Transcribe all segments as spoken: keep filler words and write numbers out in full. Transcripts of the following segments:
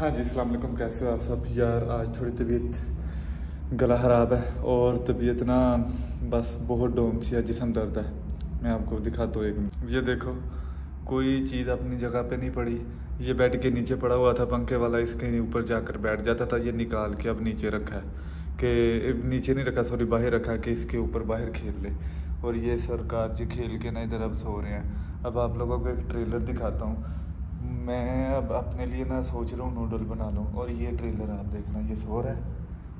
हाँ जी, अस्सलाम वालेकुम। कैसे हो आप सब यार? आज थोड़ी तबीयत, गला ख़राब है और तबीयत ना बस बहुत डाउन सी है, जिस्म दर्द है। मैं आपको दिखाता हूँ एक मिनट। ये देखो, कोई चीज़ अपनी जगह पे नहीं पड़ी। ये बेड के नीचे पड़ा हुआ था पंखे वाला, इसके ऊपर जाकर बैठ जाता था। ये निकाल के अब नीचे रखा है कि नीचे नहीं रखा, सॉरी बाहर रखा कि इसके ऊपर बाहर खेल ले। और ये सरकार जी खेल के ना इधर अब सो रहे हैं। अब आप लोगों को एक ट्रेलर दिखाता हूँ। मैं अब अपने लिए ना सोच रहा हूँ नूडल बना लूँ, और ये ट्रेलर आप देखना, ये सो रहा है।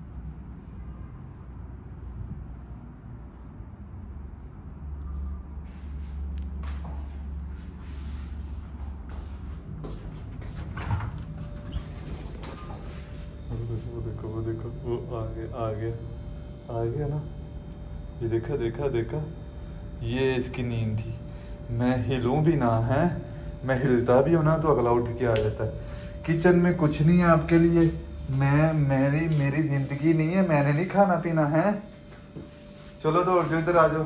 वो देखो वो देखो वो आ गया आ गया आ गया ना। ये देखा देखा देखा, ये इसकी नींद थी। मैं हिलूं भी ना है, मैं हिलता भी हूँ ना तो अगला उठ के आ जाता है। किचन में कुछ नहीं है आपके लिए। मैं मेरी मेरी जिंदगी नहीं है, मैंने नहीं खाना पीना है। चलो दौड़ जाओ, इधर आ जाओ।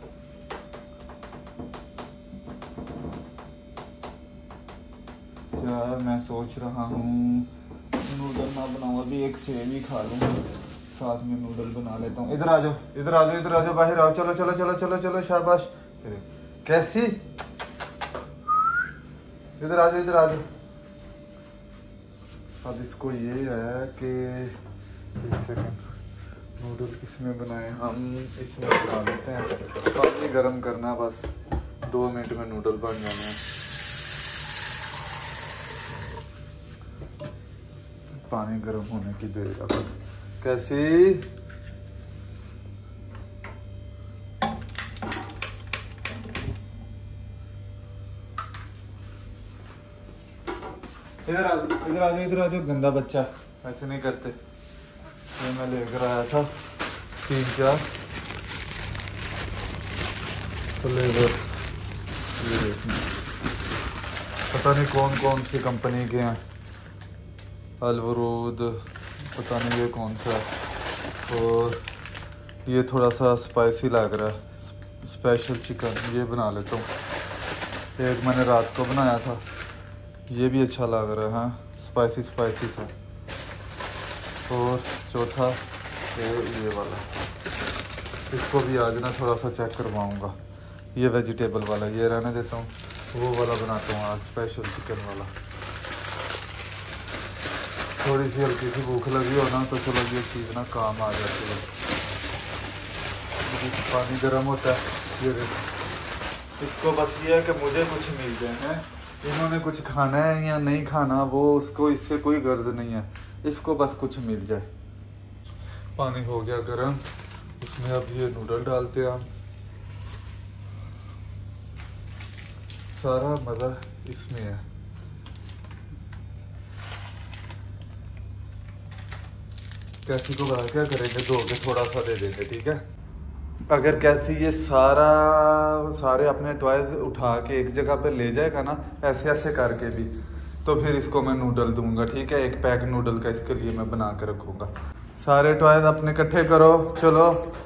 यार मैं सोच रहा हूँ नूडल ना बनाऊँ, अभी एक सेव ही खा लूँ, साथ में नूडल बना लेता हूँ। इधर आ जाओ इधर आ जाओ इधर आ जाओ, बाहर आओ। चलो चलो चलो चलो चलो, शाबाश। कैसी? इधर आ जाओ इधर आ जाओ। अब इसको ये है कि एक सेकंड, नूडल किस में बनाए हम? इसमें बना लेते हैं। पानी गरम करना, बस दो मिनट में नूडल बन जाने हैं। पानी गरम होने की देर है बस। कैसी? इधर आ इधर आ जाओ इधर आ जाओ, गंदा बच्चा, ऐसे नहीं करते। ये मैं लेकर आया था तीन चार फ्लेवर, ये देखना, पता नहीं कौन कौन सी कंपनी के हैं। अलवरूद, पता नहीं ये कौन सा है। और ये थोड़ा सा स्पाइसी लग रहा है, स्पेशल चिकन, ये बना लेता हूँ। एक मैंने रात को बनाया था, ये भी अच्छा लग रहा है। हाँ, स्पाइसी स्पाइसी सा। और चौथा ये ये वाला, इसको भी आज ना थोड़ा सा चेक करवाऊँगा। ये वेजिटेबल वाला, ये रहने देता हूँ, वो वाला बनाता हूँ आज, स्पेशल चिकन वाला। थोड़ी सी हल्की सी भूख लगी हो ना तो चलो ये चीज़ ना काम आ जाती है। पानी गर्म होता है, ये इसको बस ये है कि मुझे कुछ मिल जाए हैं। इन्होंने कुछ खाना है या नहीं खाना, वो उसको इससे कोई गर्ज नहीं है, इसको बस कुछ मिल जाए। पानी हो गया गर्म, उसमें अब ये नूडल डालते हैं हम। सारा मज़ा इसमें है। कैसी को बाहर क्या करेंगे, धो के थोड़ा सा दे देंगे, ठीक है। अगर कैसी ये सारा सारे अपने टॉयज उठा के एक जगह पे ले जाएगा ना, ऐसे ऐसे करके भी, तो फिर इसको मैं नूडल दूंगा, ठीक है। एक पैक नूडल का इसके लिए मैं बना के रखूँगा। सारे टॉयज अपने इकट्ठे करो, चलो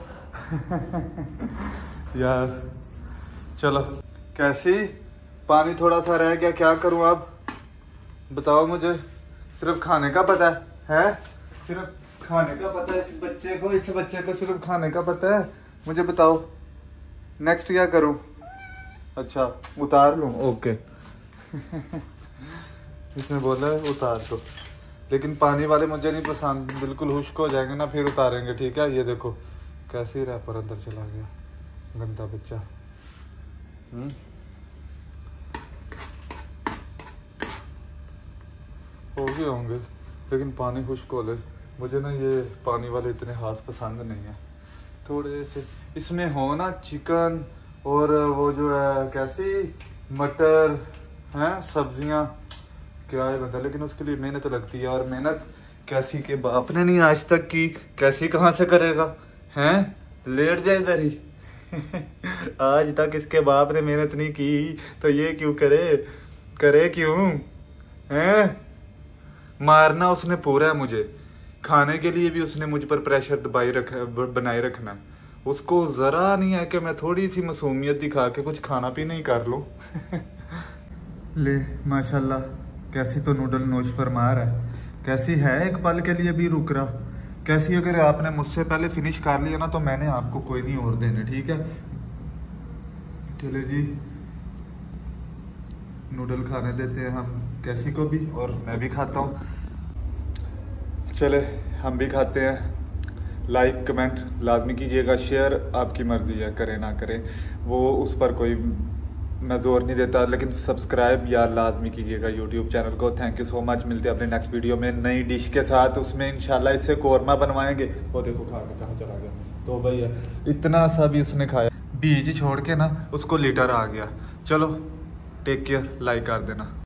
यार चलो। कैसी? पानी थोड़ा सा रह गया, क्या करूँ अब बताओ मुझे? सिर्फ खाने का पता है, है? सिर्फ खाने का पता है इस बच्चे को, इस बच्चे को सिर्फ खाने का पता है। मुझे बताओ नेक्स्ट क्या करूं? अच्छा उतार लूं, ओके इसने बोला है उतार दो, लेकिन पानी वाले मुझे नहीं पसंद, बिल्कुल खुश्क हो जाएंगे ना, फिर उतारेंगे, ठीक है। ये देखो कैसे रैपर अंदर चला गया, गंदा बच्चा। हम्म हो गए होंगे, लेकिन पानी खुश्क हो ले। मुझे ना ये पानी वाले इतने खास पसंद नहीं है। थोड़े से इसमें हो ना चिकन और वो जो है कैसी मटर हैं, सब्जियां, क्या है बता। लेकिन उसके लिए मेहनत लगती है, और मेहनत कैसी के बाप ने नहीं आज तक की, कैसी कहाँ से करेगा, हैं? लेट जाए इधर ही आज तक इसके बाप ने मेहनत नहीं की, तो ये क्यों करे करे क्यों? हैं? मारना उसने पूरा है मुझे, खाने के लिए भी उसने मुझ पर प्रेशर दबाई रख बनाए रखना। उसको ज़रा नहीं है कि मैं थोड़ी सी मासूमियत दिखा के कुछ खाना पीना ही कर लूँ ले माशाल्लाह कैसी तो नूडल नोश फरमा रहा है, कैसी है एक पल के लिए भी रुक रहा, कैसी अगर आपने मुझसे पहले फिनिश कर लिया ना तो मैंने आपको कोई नहीं और देने, ठीक है। चले जी नूडल खाने देते हैं हम कैसी को भी, और मैं भी खाता हूँ। चले हम भी खाते हैं। लाइक कमेंट लाजमी कीजिएगा, शेयर आपकी मर्ज़ी है, करें ना करें वो उस पर कोई मैं ज़ोर नहीं देता, लेकिन सब्सक्राइब या लाजमी कीजिएगा यूट्यूब चैनल को। Thank you so much. मिलते हैं अपने नेक्स्ट वीडियो में नई डिश के साथ, उसमें इंशाल्लाह इससे कौरमा बनवाएंगे। वो देखो खा के कहाँ चला गया, तो भैया इतना सा भी उसने खाया, बीज छोड़ के ना उसको लीटर आ गया। चलो टेक केयर, लाइक कर देना।